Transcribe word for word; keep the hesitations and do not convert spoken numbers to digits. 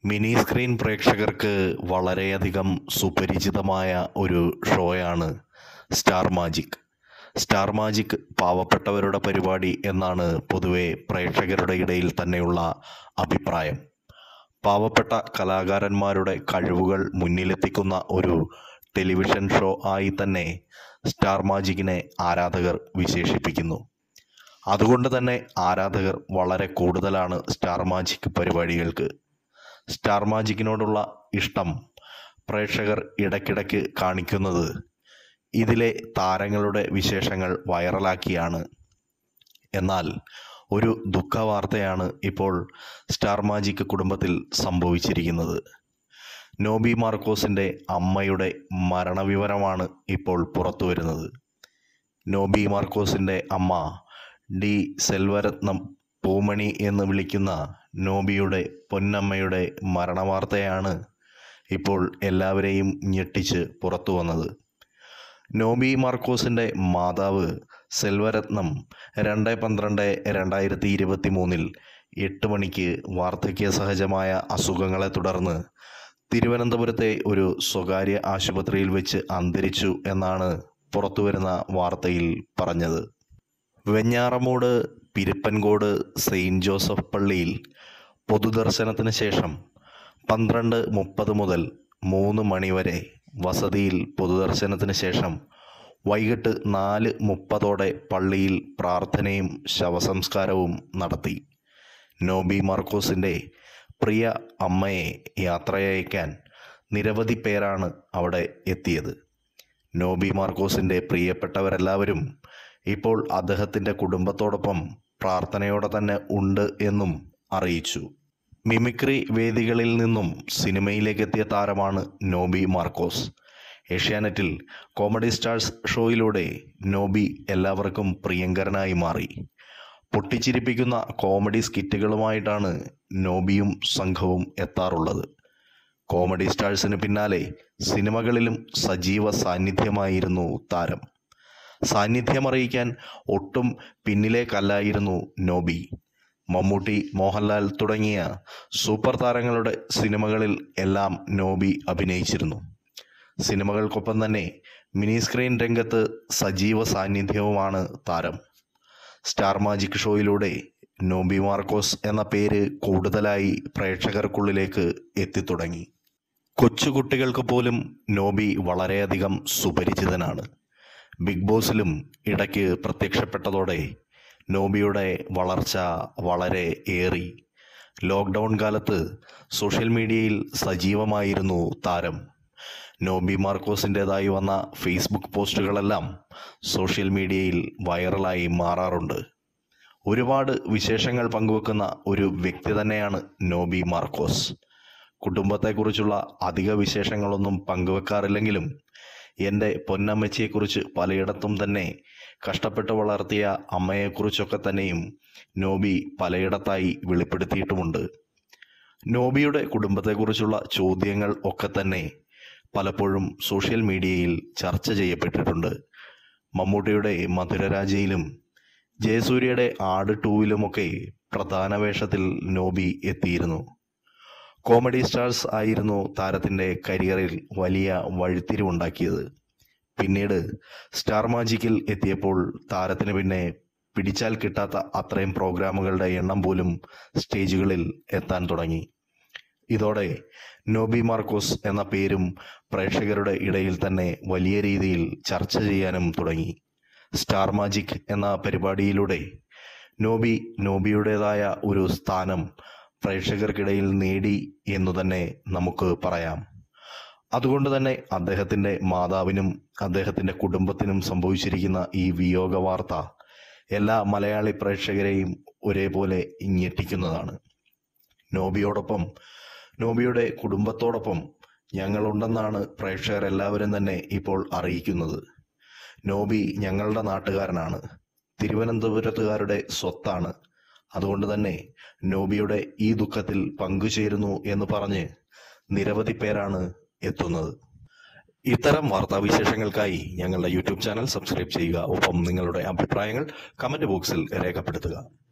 Mini screen പ്രേക്ഷകർക്ക് വളരെയധികം സുപരിചിതമായ ഒരു ഷോയാണ് സ്റ്റാർ മാജിക്. സ്റ്റാർ മാജിക് പാവപ്പെട്ടവരുടെ പരിപാടി എന്നാണ് പൊതുവെ പ്രേക്ഷകരുടെ ഇടയിൽ തന്നെയുള്ള അഭിപ്രായം. പാവപ്പെട്ട കലാകാരന്മാരുടെ കഴിവുകൾ മുന്നിലെത്തിക്കുന്ന ഒരു ടെലിവിഷൻ ഷോ ആയി തന്നെ സ്റ്റാർ മാജിക്കിനെ ആരാധകർ വിശേഷിപ്പിക്കുന്നു. അതുകൊണ്ട് തന്നെ ആരാധകർ വളരെ കൂടുതലാണ് സ്റ്റാർ മാജിക് പരിപാടികൾക്ക്. സ്റ്റാർ മാജിക്കിനോടുള്ള ഇഷ്ടം പ്രേക്ഷകർ ഇടയ്ക്കിടയ്ക്ക് കാണിക്കുന്നത് ഇതിലെ താരങ്ങളുടെ വിശേഷങ്ങൾ വൈറലാക്കിയാണ്. എന്നാൽ ഒരു ദുഃഖവാർത്തയാണ് ഇപ്പോൾ സ്റ്റാർ മാജിക് കുടുംബത്തിൽ സംഭവിച്ചിരിക്കുന്നത്. നോബി മാർക്കോസിൻ്റെ അമ്മയുടെ മരണവിവരമാണ് ഇപ്പോൾ പുറത്തു വരുന്നത്. നോബി മാർക്കോസിൻ്റെ അമ്മ ഡി സെൽവരത്നം പൂമണി എന്ന് വിളിക്കുന്ന നോബിയുടെ പൊന്നമ്മയുടെ മരണവാർത്തയാണ് ഇപ്പോൾ എല്ലാവരെയും ഞെട്ടിച്ച് പുറത്തു വന്നത്. നോബി മാർക്കോസിൻ്റെ മാതാവ് സെൽവരത്നം രണ്ട് പന്ത്രണ്ട് രണ്ടായിരത്തി ഇരുപത്തി മൂന്നിൽ എട്ട് മണിക്ക് വാർദ്ധക്യ സഹജമായ അസുഖങ്ങളെ തുടർന്ന് തിരുവനന്തപുരത്തെ ഒരു സ്വകാര്യ ആശുപത്രിയിൽ വെച്ച് അന്തരിച്ചു എന്നാണ് പുറത്തുവരുന്ന വാർത്തയിൽ പറഞ്ഞത്. വെഞ്ഞാറമൂട് പിരപ്പൻകോട് സെയിൻറ്റ് ജോസഫ് പള്ളിയിൽ പൊതുദർശനത്തിന് ശേഷം പന്ത്രണ്ട് മുപ്പത് മുതൽ മൂന്ന് മണിവരെ വസതിയിൽ പൊതുദർശനത്തിന് ശേഷം വൈകിട്ട് നാല് മുപ്പതോടെ പള്ളിയിൽ പ്രാർത്ഥനയും ശവസംസ്കാരവും നടത്തി. നോബി മാർക്കോസിൻ്റെ പ്രിയ അമ്മയെ യാത്രയയക്കാൻ നിരവധി പേരാണ് അവിടെ എത്തിയത്. നോബി മാർക്കോസിൻ്റെ പ്രിയപ്പെട്ടവരെല്ലാവരും ഇപ്പോൾ അദ്ദേഹത്തിൻ്റെ കുടുംബത്തോടൊപ്പം പ്രാർത്ഥനയോടെ തന്നെ ഉണ്ട് എന്നും അറിയിച്ചു. മിമിക്രി വേദികളിൽ നിന്നും സിനിമയിലേക്ക് എത്തിയ താരമാണ് നോബി മാർക്കോസ്. ഏഷ്യാനെറ്റിൽ കോമഡി സ്റ്റാർസ് ഷോയിലൂടെ നോബി എല്ലാവർക്കും പ്രിയങ്കരനായി മാറി. പൊട്ടിച്ചിരിപ്പിക്കുന്ന കോമഡി സ്കിറ്റുകളുമായിട്ടാണ് നോബിയും സംഘവും എത്താറുള്ളത്. കോമഡി സ്റ്റാർസിന് പിന്നാലെ സിനിമകളിലും സജീവ സാന്നിധ്യമായിരുന്നു താരം. സാന്നിധ്യമറിയിക്കാൻ ഒട്ടും പിന്നിലേക്കല്ലായിരുന്നു നോബി. മമ്മൂട്ടി, മോഹൻലാൽ തുടങ്ങിയ സൂപ്പർ താരങ്ങളുടെ സിനിമകളിൽ എല്ലാം നോബി അഭിനയിച്ചിരുന്നു. സിനിമകൾക്കൊപ്പം തന്നെ മിനി സ്ക്രീൻ രംഗത്ത് സജീവ സാന്നിധ്യവുമാണ് താരം. സ്റ്റാർ മാജിക് ഷോയിലൂടെ നോബി മാർക്കോസ് എന്ന പേര് കൂടുതലായി പ്രേക്ഷകർക്കുള്ളിലേക്ക് എത്തിത്തുടങ്ങി. കൊച്ചുകുട്ടികൾക്ക് പോലും നോബി വളരെയധികം സുപരിചിതനാണ്. ബിഗ് ബോസിലും ഇടയ്ക്ക് പ്രത്യക്ഷപ്പെട്ടതോടെ നോബിയുടെ വളർച്ച വളരെ ഏറി. ലോക്ക്ഡൗൺ കാലത്ത് സോഷ്യൽ മീഡിയയിൽ സജീവമായിരുന്നു താരം. നോബി മാർക്കോസിൻ്റെതായി വന്ന ഫേസ്ബുക്ക് പോസ്റ്റുകളെല്ലാം സോഷ്യൽ മീഡിയയിൽ വൈറലായി മാറാറുണ്ട്. ഒരുപാട് വിശേഷങ്ങൾ പങ്കുവെക്കുന്ന ഒരു വ്യക്തി തന്നെയാണ് നോബി മാർക്കോസ്. കുടുംബത്തെക്കുറിച്ചുള്ള അധിക വിശേഷങ്ങളൊന്നും പങ്കുവെക്കാറില്ലെങ്കിലും എൻ്റെ പൊന്നമ്മച്ചിയെക്കുറിച്ച് പലയിടത്തും തന്നെ കഷ്ടപ്പെട്ട് വളർത്തിയ അമ്മയെക്കുറിച്ചൊക്കെ തന്നെയും നോബി പലയിടത്തായി വെളിപ്പെടുത്തിയിട്ടുമുണ്ട്. നോബിയുടെ കുടുംബത്തെക്കുറിച്ചുള്ള ചോദ്യങ്ങൾ ഒക്കെ തന്നെ പലപ്പോഴും സോഷ്യൽ മീഡിയയിൽ ചർച്ച ചെയ്യപ്പെട്ടിട്ടുണ്ട്. മമ്മൂട്ടിയുടെ മധുരരാജയിലും ജയസൂര്യയുടെ ആട് ടൂവിലുമൊക്കെ പ്രധാന വേഷത്തിൽ നോബി എത്തിയിരുന്നു. കോമഡി സ്റ്റാർസ് ആയിരുന്നു താരത്തിൻ്റെ കരിയറിൽ വലിയ വഴിത്തിരിവുണ്ടാക്കിയത്. പിന്നീട് സ്റ്റാർ മാജിക്കിൽ എത്തിയപ്പോൾ താരത്തിന് പിന്നെ പിടിച്ചാൽ കിട്ടാത്ത അത്രയും പ്രോഗ്രാമുകളുടെ എണ്ണം പോലും സ്റ്റേജുകളിൽ എത്താൻ തുടങ്ങി. ഇതോടെ നോബി മാർക്കോസ് എന്ന പേരും പ്രേക്ഷകരുടെ ഇടയിൽ തന്നെ വലിയ രീതിയിൽ ചർച്ച ചെയ്യാനും തുടങ്ങി. സ്റ്റാർ മാജിക് എന്ന പരിപാടിയിലൂടെ നോബി നോബിയുടേതായ ഒരു സ്ഥാനം പ്രേക്ഷകർക്കിടയിൽ നേടി എന്നു തന്നെ നമുക്ക് പറയാം. അതുകൊണ്ട് തന്നെ അദ്ദേഹത്തിൻ്റെ മാതാവിനും അദ്ദേഹത്തിൻ്റെ കുടുംബത്തിനും സംഭവിച്ചിരിക്കുന്ന ഈ വിയോഗ വാർത്ത എല്ലാ മലയാളി പ്രേക്ഷകരെയും ഒരേപോലെ ഞെട്ടിക്കുന്നതാണ്. നോബിയോടൊപ്പം നോബിയുടെ കുടുംബത്തോടൊപ്പം ഞങ്ങളുണ്ടെന്നാണ് പ്രേക്ഷകർ എല്ലാവരും തന്നെ ഇപ്പോൾ അറിയിക്കുന്നത്. നോബി ഞങ്ങളുടെ നാട്ടുകാരനാണ്, തിരുവനന്തപുരത്തുകാരുടെ സ്വത്താണ്. അതുകൊണ്ട് തന്നെ നോബിയുടെ ഈ ദുഃഖത്തിൽ പങ്കുചേരുന്നു എന്ന് പറഞ്ഞ് നിരവധി പേരാണ് എത്തുന്നത്. ഇത്തരം വാർത്താവിശേഷങ്ങൾക്കായി ഞങ്ങളുടെ യൂട്യൂബ് ചാനൽ സബ്സ്ക്രൈബ് ചെയ്യുക. ഒപ്പം നിങ്ങളുടെ അഭിപ്രായങ്ങൾ കമൻറ്റ് ബോക്സിൽ രേഖപ്പെടുത്തുക.